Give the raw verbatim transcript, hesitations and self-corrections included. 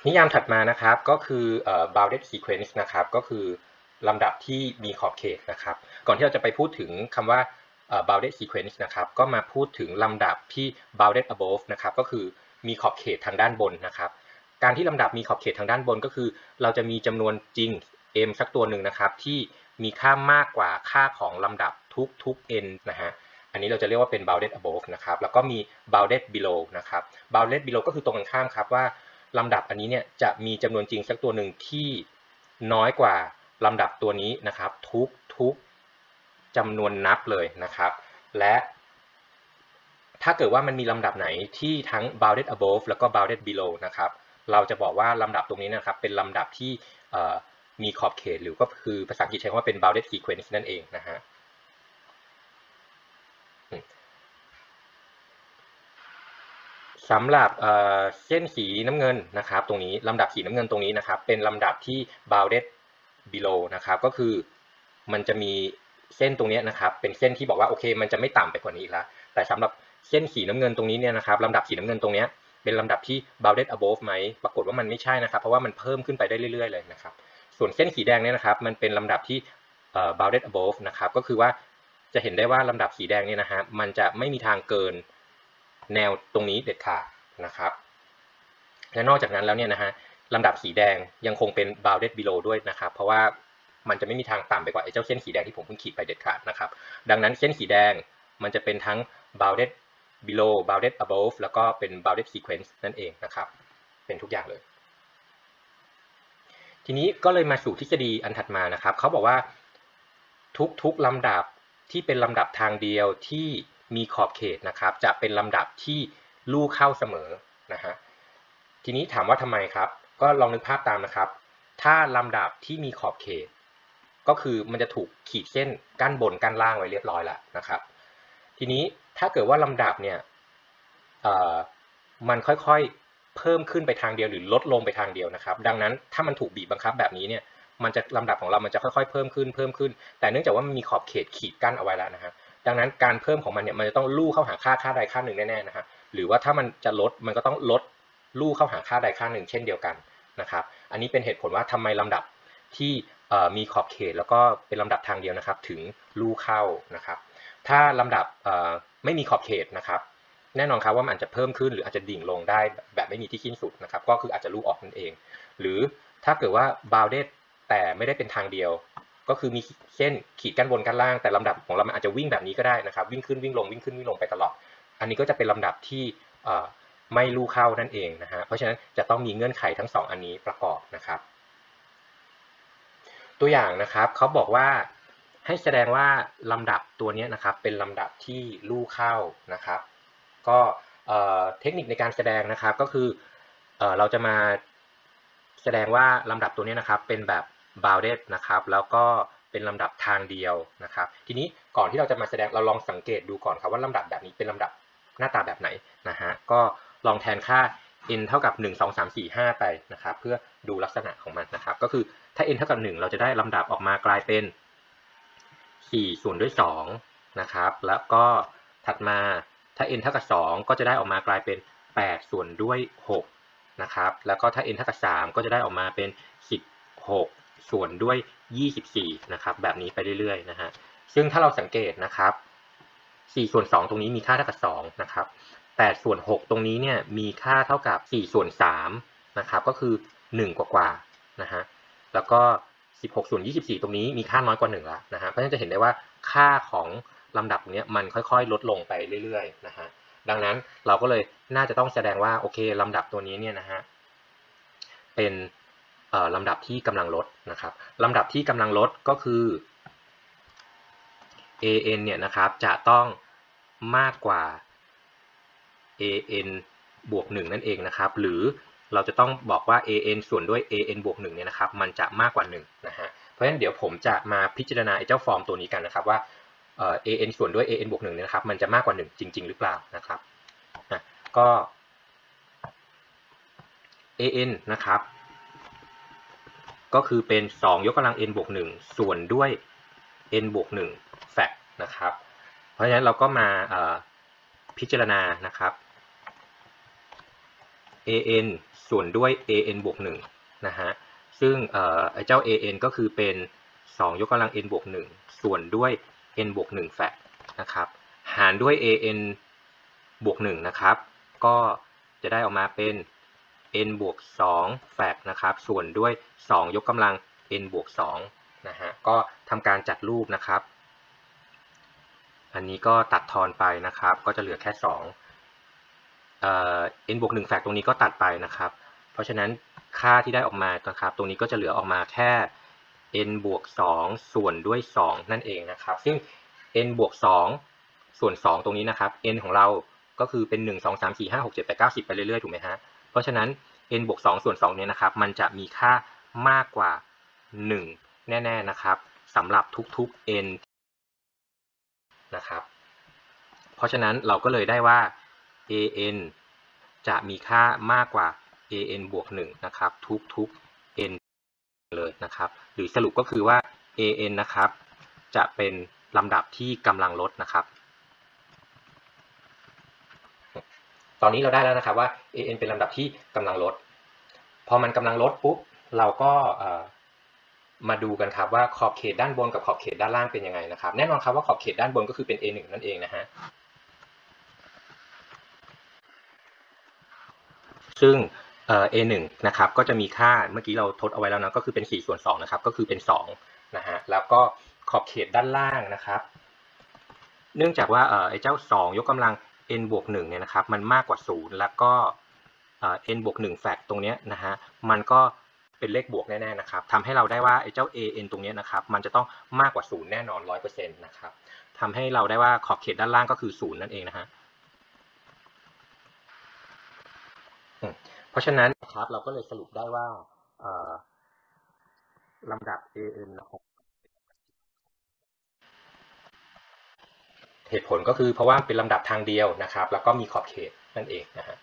นิยามถัดมานะครับก็คือเอ่อ bounded sequence นะครับก็คือลำดับที่มีขอบเขตนะครับก่อนที่เราจะไปพูดถึงคำว่าเอ่อ bounded sequence นะครับก็มาพูดถึงลำดับที่ bounded above นะครับก็คือมีขอบเขตทางด้านบนนะครับการที่ลำดับมีขอบเขตทางด้านบนก็คือเราจะมีจำนวนจริง m สักตัวหนึ่งนะครับที่มีค่ามากกว่าค่าของลำดับทุกๆ n นะฮะอันนี้เราจะเรียกว่าเป็น bounded above นะครับแล้วก็มี bounded below นะครับ bounded below ก็คือตรงกันข้ามครับว่าลำดับอันนี้เนี่ยจะมีจำนวนจริงสักตัวหนึ่งที่น้อยกว่าลำดับตัวนี้นะครับทุกทุกจำนวนนับเลยนะครับและถ้าเกิดว่ามันมีลำดับไหนที่ทั้ง bounded above แล้วก็ bounded below นะครับเราจะบอกว่าลำดับตรงนี้นะครับเป็นลำดับที่มีขอบเขตหรือก็คือภาษาอังกฤษใช้คำว่าเป็น bounded sequence นั่นเองนะฮะสำหรับเส้นสีน้ำเงินนะครับตรงนี้ลำดับสีน้ำเงินตรงนี้นะครับเป็นลำดับที่ bounded below นะครับก็คือมันจะมีเส้นตรงนี้นะครับเป็นเส้นที่บอกว่าโอเคมันจะไม่ต่ำไปกว่านี้อีกแล้วแต่สำหรับเส้นสีน้ำเงินตรงนี้เนี่ยนะครับลำดับสีน้ำเงินตรงนี้เป็นลำดับที่ bounded above ไหมปรากฏว่ามันไม่ใช่นะครับเพราะว่ามันเพิ่มขึ้นไปได้เรื่อยๆเลยนะครับส่วนเส้นสีแดงเนี่ยนะครับมันเป็นลำดับที่ bounded above นะครับก็คือว่าจะเห็นได้ว่าลำดับสีแดงเนี่ยนะฮะมันจะไม่มีทางเกินแนวตรงนี้เด็ดขาดนะครับและนอกจากนั้นแล้วเนี่ยนะฮะลำดับสีแดงยังคงเป็น bounded below ด้วยนะครับเพราะว่ามันจะไม่มีทางต่ำไปกว่าไอ้เจ้าเส้นสีแดงที่ผมเพิ่งขีดไปเด็ดขาดนะครับดังนั้นเส้นสีแดงมันจะเป็นทั้ง bounded below bounded above แล้วก็เป็น bounded sequence นั่นเองนะครับเป็นทุกอย่างเลยทีนี้ก็เลยมาสู่ทฤษฎีอันถัดมานะครับเขาบอกว่าทุกๆลำดับที่เป็นลำดับทางเดียวที่มีขอบเขตนะครับจะเป็นลำดับที่ลู่เข้าเสมอนะฮะทีนี้ถามว่าทำไมครับก็ลองนึกภาพตามนะครับถ้าลำดับที่มีขอบเขตก็คือมันจะถูกขีดเส้นกั้นบนกั้นล่างไว้เรียบร้อยแล้วนะครับทีนี้ถ้าเกิดว่าลำดับเนี่ยมันค่อยๆเพิ่มขึ้นไปทางเดียวหรือลดลงไปทางเดียวนะครับดังนั้นถ้ามันถูกบีบบังคับแบบนี้เนี่ยมันจะลำดับของเรามันจะค่อยๆเพิ่มขึ้นเพิ่มขึ้นแต่เนื่องจากว่ามันมีขอบเขตขีดกั้นเอาไว้แล้วนะฮะดังนั้นการเพิ่มของมันเนี่ยมันจะต้องลู่เข้าหาค่าค่าใดค่าหนึ่งแน่ๆนะฮะหรือว่าถ้ามันจะลดมันก็ต้องลดลู่เข้าหาค่าใดค่าหนึ่งเช่นเดียวกันนะครับอันนี้เป็นเหตุผลว่าทำไมลำดับที่มีขอบเขตแล้วก็เป็นลำดับทางเดียวนะครับถึงลู่เข้านะครับถ้าลำดับไม่มีขอบเขตนะครับแน่นอนครับว่ามันอาจจะเพิ่มขึ้นหรืออาจจะดิ่งลงได้แบบไม่มีที่สิ้นสุดนะครับก็คืออาจจะลู่ออกนั่นเองหรือถ้าเกิดว่า bounded แต่ไม่ได้เป็นทางเดียวก็คือมีเส้นขีดกั้นบนกั้นล่างแต่ลำดับของเรามันอาจจะวิ่งแบบนี้ก็ได้นะครับวิ่งขึ้นวิ่งลงวิ่งขึ้นวิ่งลงไปตลอดอันนี้ก็จะเป็นลำดับที่ไม่ลู่เข้านั่นเองนะฮะเพราะฉะนั้นจะต้องมีเงื่อนไขทั้งสองอันนี้ประกอบนะครับตัวอย่างนะครับเขาบอกว่าให้แสดงว่าลำดับตัวนี้นะครับเป็นลำดับที่ลู่เข้านะครับก็เทคนิคในการแสดงนะครับก็คือเราจะมาแสดงว่าลำดับตัวนี้นะครับเป็นแบบ bounded นะครับแล้วก็เป็นลำดับทางเดียวนะครับทีนี้ก่อนที่เราจะมาแสดงเราลองสังเกตดูก่อนครับว่าลำดับแบบนี้เป็นลำดับหน้าตาแบบไหนนะฮะก็ลองแทนค่า n เท่ากับหนึ่ง สอง สาม สี่ ห้าไปนะครับเพื่อดูลักษณะของมันนะครับก็คือถ้า n เท่ากับหนึ่งเราจะได้ลำดับออกมากลายเป็นสี่ส่วนด้วยสองนะครับแล้วก็ถัดมาถ้า n เท่ากับสองก็จะได้ออกมากลายเป็นแปดส่วนด้วยหกนะครับแล้วก็ถ้า n เท่ากับสามก็จะได้ออกมาเป็นสิบหกส่วนด้วยยี่สิบสี่นะครับแบบนี้ไปเรื่อยๆนะฮะซึ่งถ้าเราสังเกตนะครับสี่ส่วนสองตรงนี้มีค่าเท่ากับสองนะครับแปดส่วนหกตรงนี้เนี่ยมีค่าเท่ากับสี่ส่วนสามนะครับก็คือหนึ่งกว่าๆนะฮะแล้วก็สิบหกส่วนยี่สิบสี่ตรงนี้มีค่าน้อยกว่าหนึ่งแล้วนะฮะเพราะฉะนั้นจะเห็นได้ว่าค่าของลำดับตรงนี้มันค่อยๆลดลงไปเรื่อยๆนะฮะดังนั้นเราก็เลยน่าจะต้องแสดงว่าโอเคลำดับตัวนี้เนี่ยนะฮะเป็นลำดับที่กำลังลดนะครับลำดับที่กำลังลดก็คือ an เนี่ยนะครับจะต้องมากกว่า an บวกหนึ่งนั่นเองนะครับหรือเราจะต้องบอกว่า an ส่วนด้วย an บวกหนึ่งเนี่ยนะครับมันจะมากกว่าหนึ่งนะฮะเพราะฉะนั้นเดี๋ยวผมจะมาพิจารณาไอ้เจ้าฟอร์มตัวนี้กันนะครับว่า an ส่วนด้วย an บวกหนึ่งเนี่ยนะครับมันจะมากกว่าหนึ่งจริงๆหรือเปล่านะครับก็ an นะครับก็คือเป็นสองยกกำลัง n บวกหนึ่งส่วนด้วย n บวกหนึ่งแฟกต์นะครับเพราะฉะนั้นเราก็มาพิจารณานะครับ an ส่วนด้วย an บวกหนึ่งนะฮะซึ่งไอ้เจ้า an ก็คือเป็นสองยกกำลัง n บวกหนึ่งส่วนด้วย n บวกหนึ่งแฟกนะครับหารด้วย an บวกหนึ่งนะครับก็จะได้ออกมาเป็น n บวกสองแฟกนะครับส่วนด้วยสองยกกำลัง n บวกสองนะฮะก็ทำการจัดรูปนะครับอันนี้ก็ตัดทอนไปนะครับก็จะเหลือแค่สองเอ่อ n บวกหนึ่งแฟกตรงนี้ก็ตัดไปนะครับเพราะฉะนั้นค่าที่ได้ออกมานะครับตรงนี้ก็จะเหลือออกมาแค่ n บวกสองส่วนด้วยสองนั่นเองนะครับซึ่ง n บวกสองส่วนสองตรงนี้นะครับ n ของเราก็คือเป็นหนึ่ง สอง สาม สี่ ห้า หก เจ็ด แปด เก้า สิบไปเรื่อยๆถูกไหมฮะเพราะฉะนั้น n บวกสองส่วนสองเนี่ยนะครับมันจะมีค่ามากกว่าหนึ่งแน่ๆนะครับสำหรับทุกๆ n นะครับเพราะฉะนั้นเราก็เลยได้ว่า an จะมีค่ามากกว่า an บวกหนึ่งนะครับทุกๆ n เลยนะครับหรือสรุปก็คือว่า an นะครับจะเป็นลำดับที่กำลังลดนะครับตอนนี้เราได้แล้วนะครับว่า an เป็นลำดับที่กำลังลดพอมันกำลังลดปุ๊บเราก็มาดูกันครับว่าขอบเขตด้านบนกับขอบเขตด้านล่างเป็นยังไงนะครับแน่นอนครับว่าขอบเขตด้านบนก็คือเป็น เอ หนึ่ง นั่นเองนะฮะซึ่งเอ่อ เอ หนึ่ง นะครับก็จะมีค่าเมื่อกี้เราทดเอาไว้แล้วนะก็คือเป็นสี่ส่วนสองนะครับก็คือเป็นสองนะฮะแล้วก็ขอบเขตด้านล่างนะครับเนื่องจากว่าเอ่อไอ้เจ้าสองยกกำลัง n บวกหนึ่งเนี่ยนะครับมันมากกว่าศูนย์แล้วก็เอ่อ n บวกหนึ่งแฟกตรงนี้นะฮะมันก็เป็นเลขบวกแน่ๆนะครับทำให้เราได้ว่าไอ้เจ้า an ตรงนี้นะครับมันจะต้องมากกว่าศูนย์แน่นอน ร้อยเปอร์เซ็นต์ นะครับทำให้เราได้ว่าขอบเขตด้านล่างก็คือศูนย์นั่นเองนะฮะเพราะฉะนั้นครับเราก็เลยสรุปได้ว่าลำดับ an นะครับเหตุผลก็คือเพราะว่าเป็นลำดับทางเดียวนะครับแล้วก็มีขอบเขตนั่นเองนะฮะ